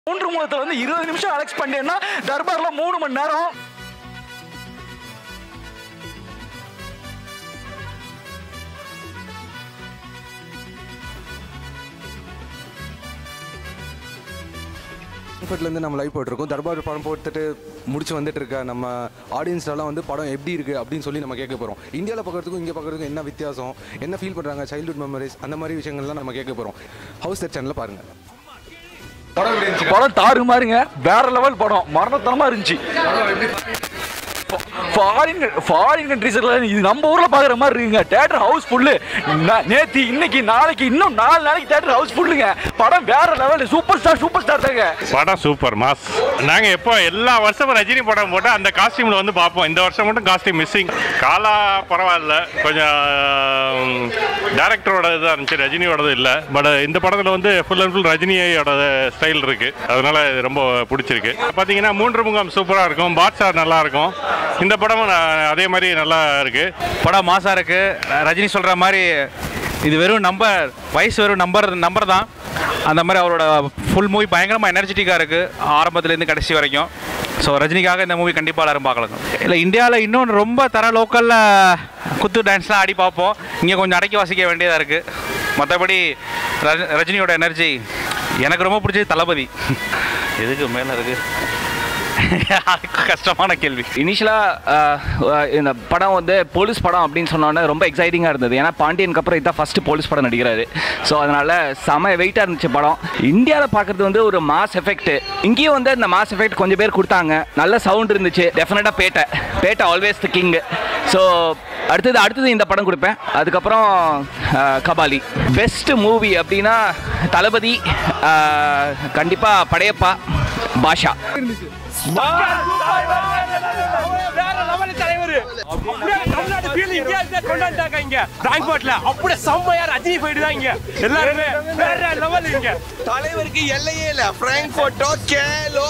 மூன்று மூலத்துல வந்து 20 நிமிஷம் அலெக்ஸ் பண்ணேன்னா தர்பார்ல 3 மணி நேரம். ஃப்ராங்க்ஃபர்ட்லேருந்து நம்ம லைவ் போட்டிருக்கோம். தர்பார் படம் போட்டுட்டு முடிச்சு வந்துட்டு இருக்க நம்ம ஆடியன்ஸ்லாம் வந்து படம் எப்படி இருக்குது அப்படின்னு சொல்லி நம்ம கேட்க போகிறோம். இந்தியாவில் பார்க்குறதுக்கும் இங்கே பார்க்குறதுக்கும் என்ன வித்தியாசம், என்ன ஃபீல் பண்ணுறாங்க, சைல்ட்ஹுட் மெமரிஸ், அந்த மாதிரி விஷயங்கள்லாம் நம்ம கேட்க போகிறோம். HausThat சேனலில் பாருங்கள். படம் தாறு மாதிரிங்க, வேற லெவல் படம், மரணத்தனமாக இருந்துச்சு. ஃபாரின் கண்ட்ரீஸ்ல இது நம்ம ஊர்ல பாக்குற மாதிரி இருக்குங்க. Theatre house full. நேத்தி இன்னைக்கு நாளைக்கு இன்னும் 4 நாளைக்கு தியேட்டர் ஹவுஸ் ஃபுல்லுங்க. படம் வேற லெவல், சூப்பர் ஸ்டார் தாங்க. படம் சூப்பர் மாஸ். நாங்க எப்போ எல்லா வருஷமும் ரஜினி படம் போட்டு அந்த காஸ்டியூம்ல வந்து பார்ப்போம். இந்த வருஷம் மட்டும் காஸ்டியூம் மிஸ்ஸிங். காலா பரவாயில்ல, கொஞ்சம் டேரக்டரோட இதாக இருந்துச்சு, ரஜினியோடது இல்லை. பட் இந்த படத்தில் வந்து ஃபுல் அண்ட் ஃபுல் ரஜினியோட ஸ்டைல் இருக்கு, அதனால ரொம்ப பிடிச்சிருக்கு. பார்த்தீங்கன்னா 3 முகம் சூப்பராக இருக்கும், பாட்ஷா நல்லா இருக்கும். இந்த படமும் அதே மாதிரி நல்லா இருக்கு. படம் மாசா இருக்கு. ரஜினி சொல்ற மாதிரி இது வெறும் நம்பர், வயசு வெறும் நம்பர் தான். அந்த மாதிரி அவரோட ஃபுல் மூவி பயங்கரமாக எனர்ஜெட்டிக்காக இருக்குது, ஆரம்பத்துலேருந்து கடைசி வரைக்கும். ஸோ ரஜினிக்காக இந்த மூவி கண்டிப்பாக எல்லாரும் பார்க்கலாம். இல்லை, இந்தியாவில் இன்னொன்று ரொம்ப லோக்கலில் குத்து டான்ஸ்லாம் ஆடி பார்ப்போம். இங்கே கொஞ்சம் அடக்கி வாசிக்க வேண்டியதாக இருக்குது. மற்றபடி ரஜினியோட எனர்ஜி எனக்கு ரொம்ப பிடிச்சது தளபதி. எதுக்கு மேலே இருக்குது கஷ்டமான கேள்வி. இனிஷியலாக இந்த படம் வந்து போலீஸ் படம் அப்படின்னு சொன்னோன்னே ரொம்ப எக்ஸைட்டிங்காக இருந்தது. ஏன்னா பாண்டியனுக்கு அப்புறம் இதுதான் ஃபஸ்ட்டு போலீஸ் படம் நடிக்கிறாரு. ஸோ அதனால் செம வெயிட்டாக இருந்துச்சு படம். இந்தியாவில் பார்க்குறது வந்து ஒரு மாஸ் எஃபெக்ட். இங்கேயும் வந்து இந்த மாஸ் எஃபெக்ட் கொஞ்சம் பேர் கொடுத்தாங்க, நல்ல சவுண்ட் இருந்துச்சு. டெஃபினட்டாக Petta always the king. So அடுத்தது இந்த படம் கொடுப்பேன். அதுக்கப்புறம் கபாலி. பெஸ்ட் மூவி அப்படின்னா தளபதி, கண்டிப்பாக படையப்பா, பாஷா. தலைவருக்கு எல்லையே இல்ல. பிராங்க்ஃபர்ட், கேலோ,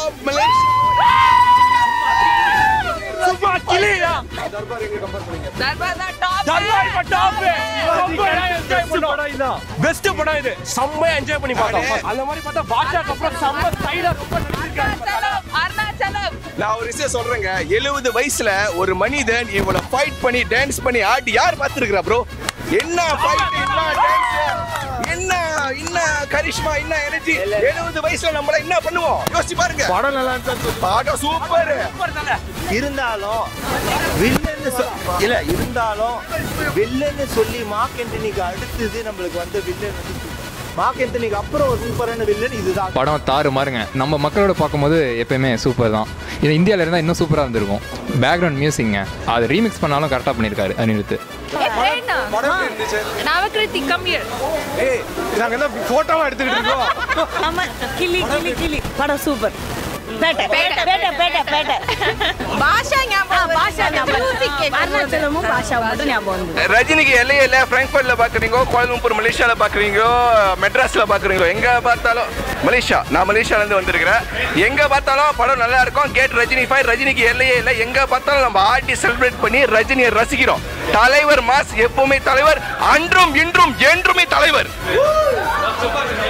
பெஸ்ட் படம் இது. செம்மையா என்ஜாய் பண்ணி பார்த்தோம். அந்த மாதிரி பார்த்தா பாஷாக்கு அப்புறம் செம்ம ஸ்டைலா ரொம்ப நான் ஒரு விஷயம் சொல்றேங்க. 70 வயசுல ஒரு மனிதன் இவ்வளவு ஃபைட் பண்ணி டான்ஸ் பண்ணி ஆடி யார் பார்த்துருக்கா ப்ரோ? என்ன ஃபைட், என்ன டான்ஸ், என்ன கரிஷ்மா, என்ன எனர்ஜி. 70 வயசுல நம்மள என்ன பண்ணுவோம் யோசிச்சு பாருங்க. படம் நல்லா இருந்துச்சு. படம் சூப்பர். இருந்தாலும் வில்லன்னு சொல்லி மார்க் ஆண்டனிக்கு அடுத்தது நம்மளுக்கு வந்து வில்லன் வந்து மார்க் ஆண்டனிக்கு அப்புறம் ஒரு சூப்பரான வில்லன் இதுதான். படம் தாறு மாறுங்க. நம்ம மக்களோட பார்க்கும்போது எப்பயுமே சூப்பர் தான். இது இந்தியாவில் இருந்தால் இன்னும் சூப்பராக இருந்திருக்கும். பேக்ரவுண்ட் மியூசிக்ங்க, அது ரீமிக்ஸ் பண்ணாலும் கரெக்டாக பண்ணியிருக்காரு அனிருத். போட்டோவா எடுத்துக்கிட்டு இருக்கோம். படம் சூப்பர். ரஜினிக்கு எல்லையே இல்ல. பிராங்க்ஃபர்ட்ல பாக்குறீங்க, கோயம்புத்தூர் மலேசியால பாக்குறீங்க, மெட்ராஸ்ல பாக்குறீங்க, எங்க பார்த்தாலும் மலேசியா. நான் மலேசியால இருந்து வந்திருக்கிறேன். எங்க பார்த்தாலும் படம் நல்லா இருக்கும். கேட் ரஜினி ஃபைட். ரஜினிக்கு எல்லையே இல்ல. எங்க பார்த்தாலும் நம்ம ஆடி செலிப்ரேட் பண்ணி ரஜினியை ரசிக்கிறோம். தலைவர் மாஸ், எப்பவுமே தலைவர், அன்றும் இன்றும் என்றுமே தலைவர்.